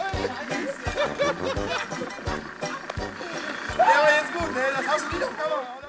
Der war jetzt gut, ne? Das hast du nicht auf Kamera, oder?